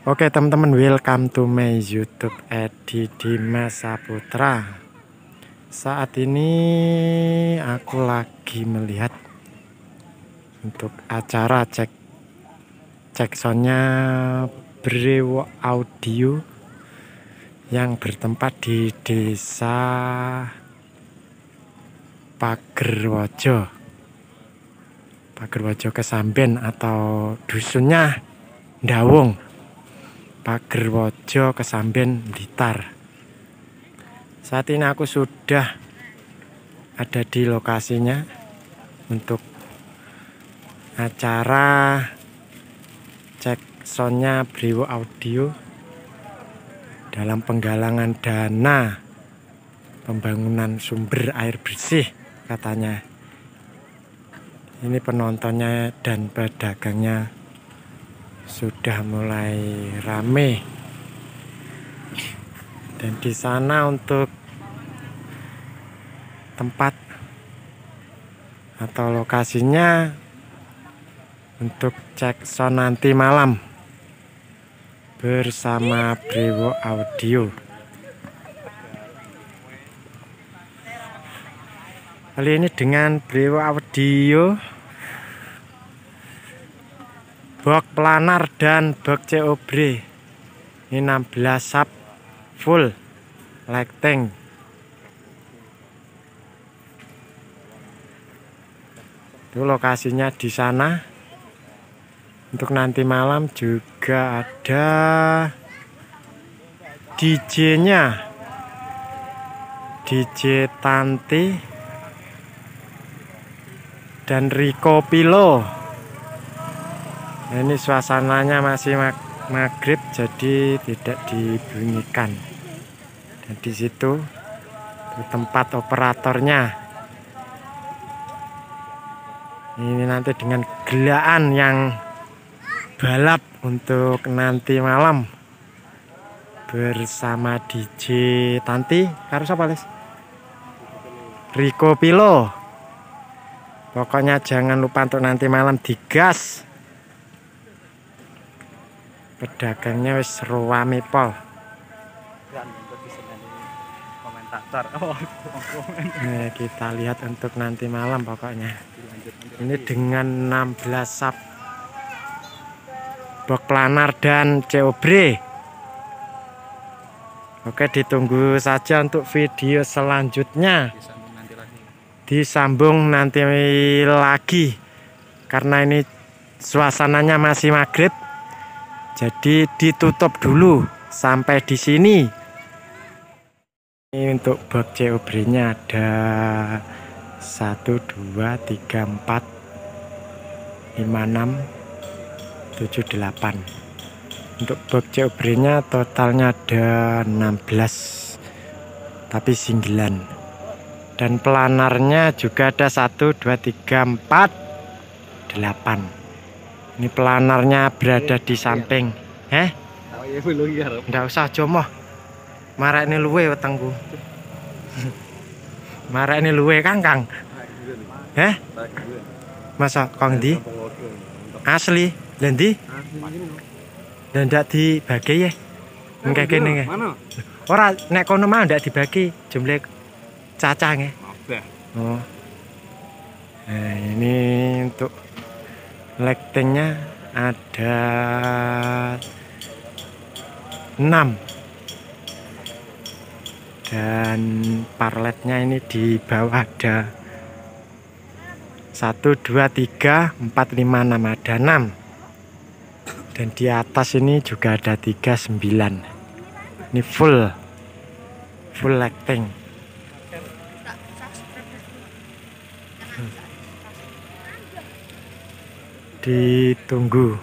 Oke teman-teman, welcome to my YouTube Edi Dimas Saputra. Saat ini aku lagi melihat untuk acara cek soundnya Brewo Audio yang bertempat di Desa Pagerwojo Kesamben atau dusunnya Ndawung, Pagerwojo Kesamben, Blitar. Saat ini aku sudah ada di lokasinya untuk acara cek soundnya Brewo Audio dalam penggalangan dana pembangunan sumber air bersih katanya. Ini penontonnya dan pedagangnya sudah mulai rame, dan di sana untuk tempat atau lokasinya untuk cek sound nanti malam bersama Brewo Audio. Kali ini dengan Brewo Audio, box planar dan box COBRE. Ini 16 sub full lighting. Itu lokasinya di sana. Untuk nanti malam juga ada DJ-nya, DJ Tanti dan Rico Pilo. Ini suasananya masih maghrib, jadi tidak dibunyikan. Dan di situ tempat operatornya. Ini nanti dengan gelaan yang balap untuk nanti malam bersama DJ Tanti karo sapa Les? Rico Pilo. Pokoknya jangan lupa untuk nanti malam digas. Pedagangnya wis ruame pol. Nah, kita lihat untuk nanti malam pokoknya. Ini dengan 16 sub box planar dan COBRE. Oke, ditunggu saja untuk video selanjutnya. Disambung nanti lagi karena ini suasananya masih maghrib. Jadi ditutup dulu sampai di sini. Ini untuk box COBRE-nya ada 1, 2, 3, 4, 5, 6, 7, 8. Untuk box COBRE-nya totalnya ada 16, tapi singgelan. Dan planarnya juga ada 1, 2, 3, 4, 8. Ini planarnya berada di samping. Nggak usah jomoh. Marek ini luwe wetengku. Marek ini luwe kangkang. Masa kong di? Asli, lendi? Dan ndak dibagi ya? Engke kene. Ora nek kono mah ndak dibagi, jumlah cacang ya. Oh. Nah, ini untuk lightingnya ada 6, dan parletnya ini di bawah ada 1, 2, 3, 4, 5, 6, ada 6, dan di atas ini juga ada 3, 9. Ini full lighting. Ditunggu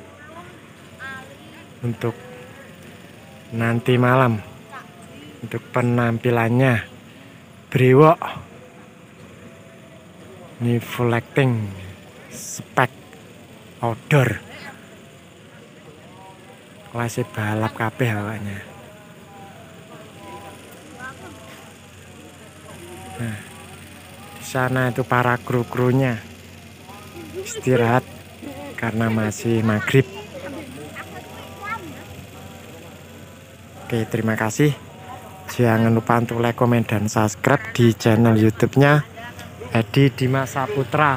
untuk nanti malam untuk penampilannya Brewo. Ini full lighting, spek outdoor, kelas balap kabeh awaknya. Nah, di sana itu para kru-krunya istirahat karena masih maghrib. Oke, terima kasih. Jangan lupa untuk like, komen, dan subscribe di channel YouTube-nya Hadi Dimas Saputra.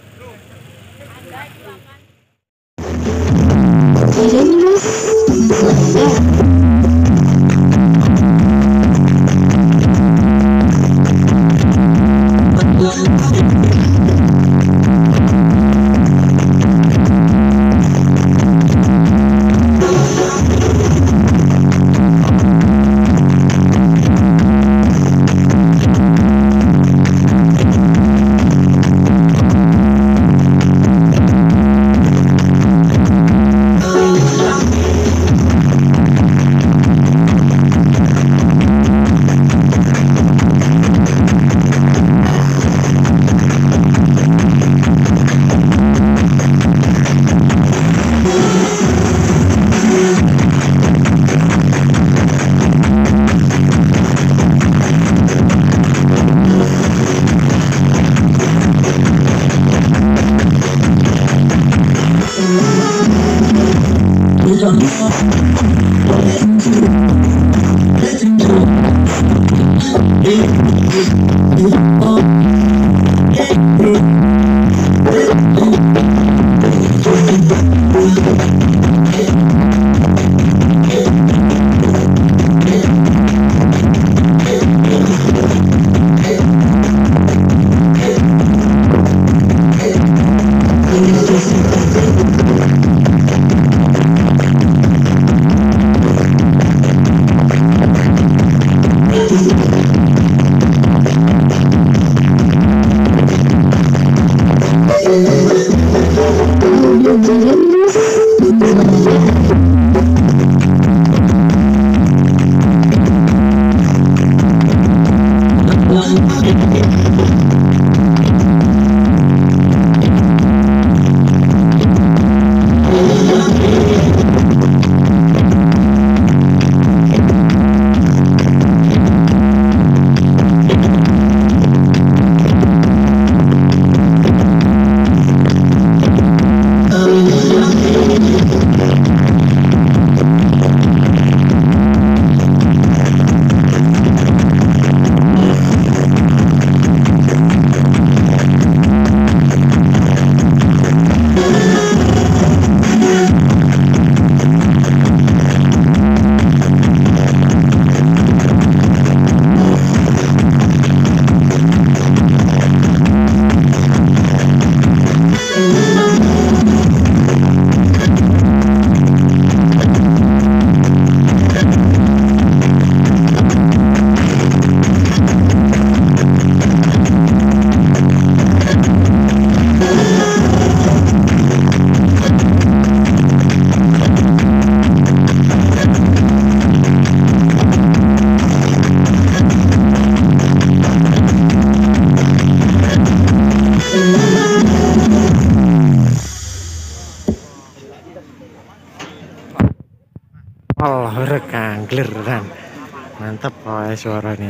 Kangler kan mantap suaranya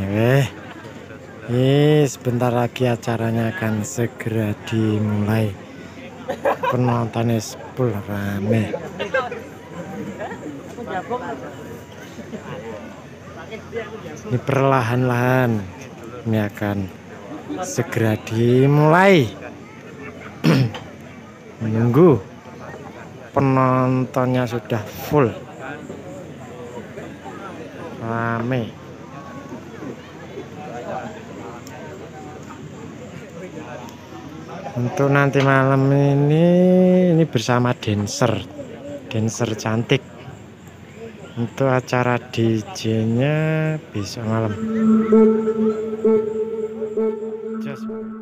sebentar lagi acaranya akan segera dimulai, penontonnya full rame. Ini perlahan-lahan ini akan segera dimulai. Menunggu penontonnya sudah full rame. Untuk nanti malam ini bersama dancer cantik. Untuk acara DJ-nya besok malam. Just